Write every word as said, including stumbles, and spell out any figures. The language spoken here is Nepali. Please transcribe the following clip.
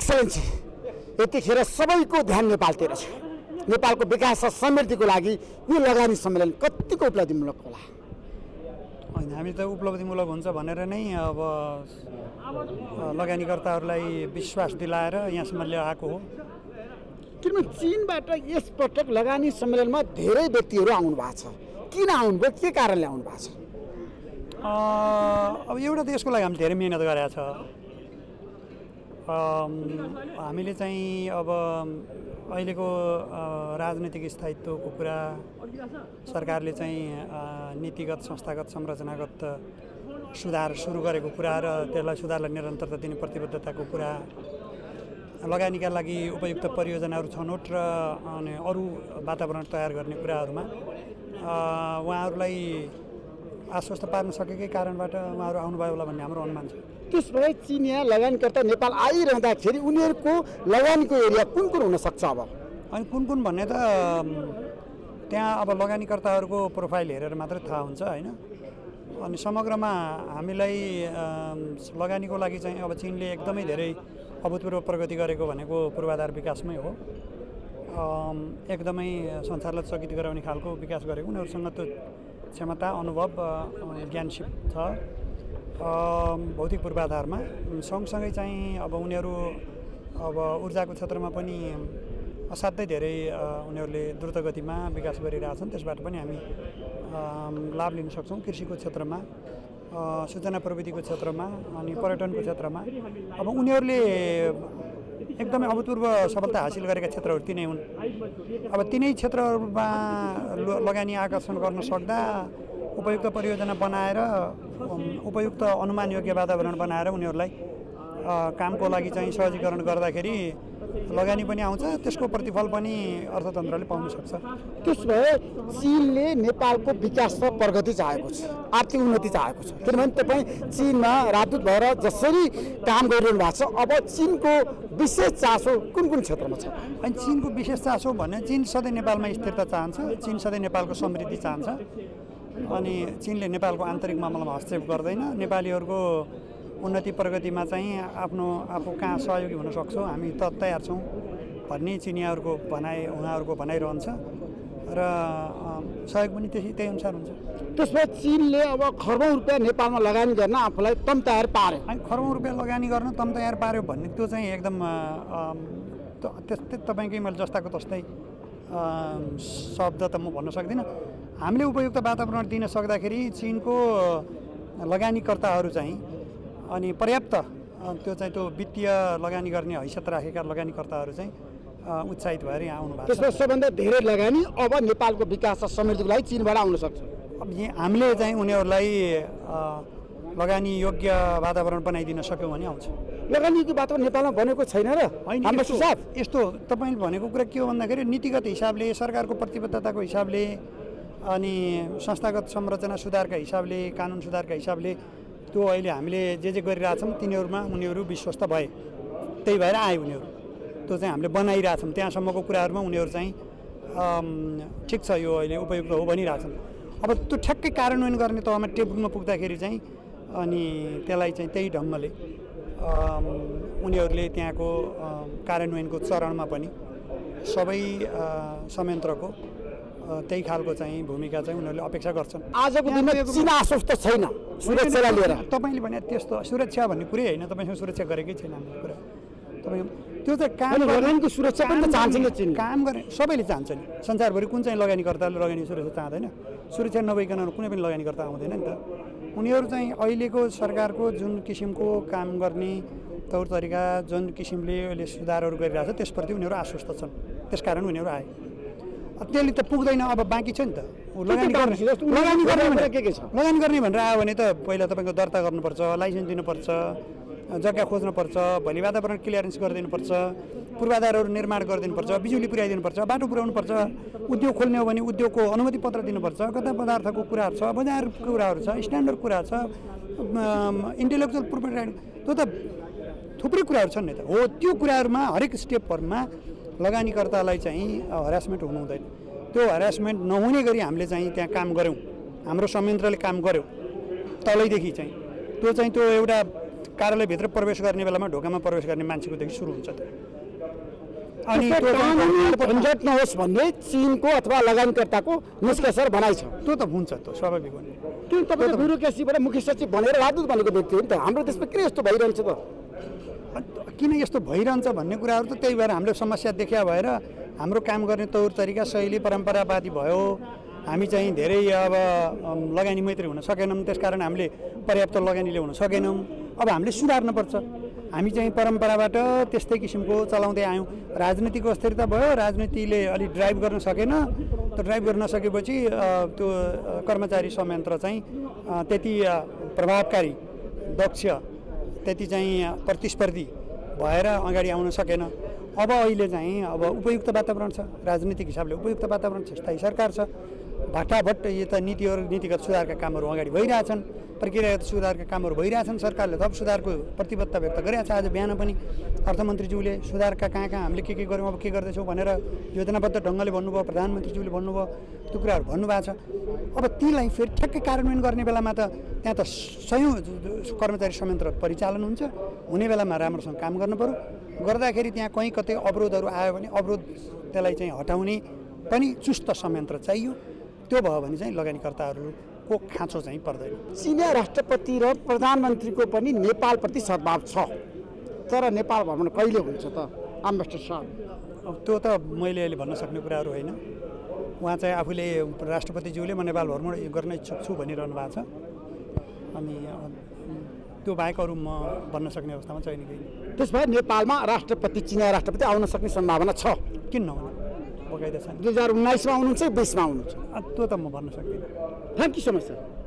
एक्सलेन्सी यतिखेर सबैको ध्यान नेपालतिर छ। नेपालको विकास र समृद्धिको लागि यो लगानी सम्मेलन कतिको उपलब्धिमूलक होला? होइन, हामी त उपलब्धिमूलक हुन्छ भनेर नै अब लगानीकर्ताहरूलाई विश्वास दिलाएर यहाँसम्म ल्याएको हो। किनभने चीनबाट यसपटक लगानी सम्मेलनमा धेरै व्यक्तिहरू आउनु भएको छ। किन आउनुभयो, के कारणले आउनु भएको छ? अब एउटा देशको लागि हामीले धेरै मिहिनेत गरेका छ। हामीले चाहिँ अब अहिलेको राजनीतिक स्थायित्वको कुरा, सरकारले चाहिँ नीतिगत संस्थागत संरचनागत सुधार सुरु गरेको कुरा र त्यसलाई सुधारलाई निरन्तरता दिने प्रतिबद्धताको कुरा, लगानीका लागि उपयुक्त परियोजनाहरू छनौट र अनि अरू वातावरण तयार गर्ने कुराहरूमा उहाँहरूलाई आश्वस्त पार्न सकेकै कारणबाट उहाँहरू आउनुभयो होला भन्ने हाम्रो अनुमान छ। त्यसो भए चिनिया लगानीकर्ता नेपाल आइरहँदाखेरि उनीहरूको लगानीको एरिया कुन कुन हुनसक्छ? अब अनि कुन कुन भन्ने त त्यहाँ अब लगानीकर्ताहरूको प्रोफाइल हेरेर मात्रै थाहा हुन्छ होइन। अनि समग्रमा हामीलाई लगानीको लागि चाहिँ अब चिनले एकदमै धेरै अभूतपूर्व प्रगति गरेको भनेको पूर्वाधार विकासमै हो। एकदमै संसारलाई चकित गराउने खालको विकास गरेको, उनीहरूसँग त्यो क्षमता, अनुभव, ज्ञानसिप छ भौतिक पूर्वाधारमा। सँगसँगै चाहिँ अब उनीहरू अब ऊर्जाको क्षेत्रमा पनि असाध्यै धेरै उनीहरूले द्रुत गतिमा विकास गरिरहेछन्। त्यसबाट पनि हामी लाभ लिन सक्छौँ। कृषिको क्षेत्रमा, सूचना प्रविधिको क्षेत्रमा अनि पर्यटनको क्षेत्रमा अब उनीहरूले एकदमै अभूतपूर्व सफलता हासिल गरेका क्षेत्रहरू तिनै हुन्। अब तिनै क्षेत्रहरूमा लगानी आकर्षण गर्न सक्दा उपयुक्त परियोजना बनाएर उपयुक्त अनुमानयोग्य वातावरण बनाएर उनीहरूलाई कामको लागि चाहिँ सहजीकरण गर्दाखेरि लगानी पनि आउँछ, त्यसको प्रतिफल पनि अर्थतन्त्रले पाउन सक्छ। त्यसो भए चीनले नेपालको विकास र प्रगति चाहेको छ, आर्थिक उन्नति चाहेको छ। किनभने तपाईँ चीनमा राजदूत भएर जसरी काम गरिरहनु भएको छ, अब चीनको विशेष चासो कुन कुन क्षेत्रमा छ? अनि चीनको विशेष चासो भने चीन सधैँ नेपालमा स्थिरता चाहन्छ, चीन सधैँ नेपालको समृद्धि चाहन्छ। अनि चीनले नेपालको आन्तरिक मामलामा हस्तक्षेप गर्दैन। नेपालीहरूको उन्नति प्रगतिमा चाहिँ आफ्नो आफू कहाँ सहयोगी हुन सक्छौँ, हामी त तयार छौँ भन्ने चिनियाहरूको भनाइ उहाँहरूको भनाइरहन्छ र सहयोग पनि त्यसै त्यही अनुसार हुन्छ। त्यसमा चीनले अब खरबौँ रुपियाँ नेपालमा लगानी गर्न आफूलाई तम तयार पार्यो। अनि खरबौँ रुपियाँ लगानी गर्न तम तयार पार्यो भन्ने त्यो चाहिँ एकदम त्यस्तै तपाईँकै मैले जस्ताको तस्तै शब्द त म भन्न सक्दिनँ। हामीले उपयुक्त वातावरण दिन सक्दाखेरि चीनको लगानीकर्ताहरू चाहिँ अनि पर्याप्त त्यो चाहिँ त्यो वित्तीय लगानी गर्ने हैसियत राखेका लगानीकर्ताहरू चाहिँ उत्साहित भएर यहाँ आउनु भएको छ। त्यसमा सबभन्दा धेरै लगानी अब नेपालको विकास र समृद्धिको लागि चीनबाट आउन सक्छ। अब यहाँ हामीले चाहिँ उनीहरूलाई लगानी योग्य वातावरण बनाइदिन सक्यौँ भने आउँछ। लगानीको वातावरण नेपालमा बनेको छैन र हाम्रो सुझाव यस्तो तपाईँले भनेको कुरा के हो भन्दाखेरि नीतिगत हिसाबले, सरकारको प्रतिबद्धताको हिसाबले अनि संस्थागत संरचना सुधारका हिसाबले, कानुन सुधारका हिसाबले त्यो अहिले हामीले जे जे गरिरहेछौँ तिनीहरूमा उनीहरू विश्वस्त भए, त्यही भएर आए उनीहरू। त्यो चाहिँ हामीले बनाइरहेछौँ, त्यहाँसम्मको कुराहरूमा उनीहरू चाहिँ ठिक छ यो अहिले उपयुक्त हो भनिरहेछन्। अब त्यो ठ्याक्कै कार्यान्वयन गर्ने तहमा टेबलमा पुग्दाखेरि चाहिँ अनि त्यसलाई चाहिँ त्यही ढङ्गले उनीहरूले त्यहाँको कार्यान्वयनको चरणमा पनि सबै संयन्त्रको त्यही खालको चाहिँ भूमिका चाहिँ उनीहरूले अपेक्षा गर्छन्। आजको दिनमा चीन आश्वस्त छैन सुरक्षालाई लिएर। तपाईँले भने त्यस्तो सुरक्षा भन्ने कुरै होइन, तपाईँसँग सुरक्षा गरेकै छैन हाम्रो कुरा। तपाईँ त्यो चाहिँ काम लगानीको सुरक्षा पनि त चाहन्छ नि चीन। काम गर्ने सबैले चाहन्छ नि, संसारभरि कुन चाहिँ लगानीकर्ताले लगानी सुरक्षा चाहँदैन? सुरक्षा नभइकन कुनै पनि लगानीकर्ता आउँदैन नि त। उनीहरू चाहिँ अहिलेको सरकारको जुन किसिमको काम गर्ने तौर तरिका, जुन किसिमले अहिले सुधारहरू गरिरहेछ त्यसप्रति उनीहरू आश्वस्त छन्, त्यसकारण उनीहरू आए। त्यसले त पुग्दैन, अब बाँकी छ नि त लगानी गर्ने। लगानी गर्ने भनेर के के छ? लगानी गर्ने भनेर आयो भने त पहिला तपाईँको दर्ता गर्नुपर्छ, लाइसेन्स दिनुपर्छ, जग्गा खोज्नुपर्छ, भोलि वातावरण क्लियरेन्स गरिदिनुपर्छ, पूर्वाधारहरू निर्माण गरिदिनुपर्छ, बिजुली पुर्याइदिनुपर्छ, बाटो पुर्याउनुपर्छ, उद्योग खोल्ने हो भने उद्योगको अनुमति पत्र दिनुपर्छ, कता पदार्थको कुराहरू छ, बजारको कुराहरू छ, स्ट्यान्डर्ड कुरा छ, इन्टेलेक्चुअल प्रोपर्टी राइट, त्यो त थुप्रै कुराहरू छन् नि त। हो, त्यो कुराहरूमा हरेक स्टेपहरूमा लगानीकर्तालाई चाहिँ हरासमेन्ट हुनु हुँदैन। त्यो हरासमेन्ट नहुने गरी हामीले चाहिँ त्यहाँ काम गऱ्यौँ, हाम्रो संयन्त्रले काम गर्यो तलैदेखि चाहिँ। त्यो चाहिँ त्यो एउटा कार्यालयभित्र प्रवेश गर्ने बेलामा ढोकामा प्रवेश गर्ने मान्छेकोदेखि सुरु हुन्छ त्यो। अनि झन्झट नहोस् भन्ने चीनको अथवा लगानीकर्ताको निष्कर्ष भनाइ छ। त्यो त हुन्छ, त्यो स्वाभाविक हो नि। किन तपाईँ ब्युरोक्रेसीबाट मुख्य सचिव भनेर राजदूत भनेको व्यक्ति हो नि त, हाम्रो देशमा किन यस्तो भइरहन्छ त? किन यस्तो भइरहन्छ भन्ने कुराहरू त त्यही भएर हामीले समस्या देखिया भएर हाम्रो काम गर्ने तौर तरिका शैली परम्परावादी भयो। हामी चाहिँ धेरै अब लगानी मैत्री हुन सकेनौँ, त्यसकारण हामीले पर्याप्त लगानी ल्याउन सकेनौँ। अब हामीले सुधार्नुपर्छ। हामी चाहिँ परम्पराबाट त्यस्तै किसिमको चलाउँदै आयौँ। राजनीतिको अस्थिरता भयो, राजनीतिले अलि ड्राइभ गर्न सकेन। त्यो ड्राइभ गर्न नसकेपछि त्यो कर्मचारी संयन्त्र चाहिँ त्यति प्रभावकारी, दक्ष, त्यति चाहिँ प्रतिस्पर्धी भएर अगाडि आउन सकेन। अब अहिले चाहिँ अब उपयुक्त वातावरण छ, राजनीतिक हिसाबले उपयुक्त वातावरण छ, स्थायी सरकार छ, भट्टाभट यता नीतिहरू नीतिगत सुधारका कामहरू अगाडि भइरहेछन्, प्रक्रियागत सुधारका कामहरू भइरहेछन्। सरकारले थप सुधारको प्रतिबद्धता व्यक्त गरेको छ। आज बिहान पनि अर्थमन्त्रीज्यूले सुधारका कहाँ कहाँ हामीले के के गर्यौँ, अब के गर्दैछौँ भनेर योजनाबद्ध ढङ्गले भन्नुभयो, प्रधानमन्त्रीज्यूले भन्नुभयो, त्यो कुराहरू भन्नुभएको छ। अब तीलाई फेरि ठ्याक्कै कार्यान्वयन गर्ने बेलामा त त्यहाँ त सयौँ कर्मचारी संयन्त्र परिचालन हुन्छ, हुने बेलामा राम्रोसँग काम गर्नु पऱ्यो। गर्दाखेरि त्यहाँ कहीँ कतै अवरोधहरू आयो भने अवरोध त्यसलाई चाहिँ हटाउने पनि चुस्त संयन्त्र चाहियो। त्यो भयो भने चाहिँ लगानीकर्ताहरूको खाँचो चाहिँ पर्दैन। चिनिया राष्ट्रपति र प्रधानमन्त्रीको पनि नेपालप्रति सद्भाव छ, तर नेपाल भ्रमण कहिले हुन्छ त एम्बेसडर साहब? अब त्यो त मैले अहिले भन्न सक्ने कुराहरू होइन। उहाँ चाहिँ आफूले राष्ट्रपतिज्यूले म नेपाल भ्रमण गर्न इच्छुक छु भनिरहनु भएको छ। अनि त्यो बाहेक अरू म भन्न सक्ने अवस्थामा छैन। त्यस भए नेपालमा राष्ट्रपति चिनिया राष्ट्रपति आउन सक्ने सम्भावना छ? किन नहुने, बकाइदा छ। दुई हजार उन्नाइसमा आउनुहुन्छ, बिसमा आउनुहुन्छ? त्यो त म भन्न सक्दिनँ। Thank you so much sir.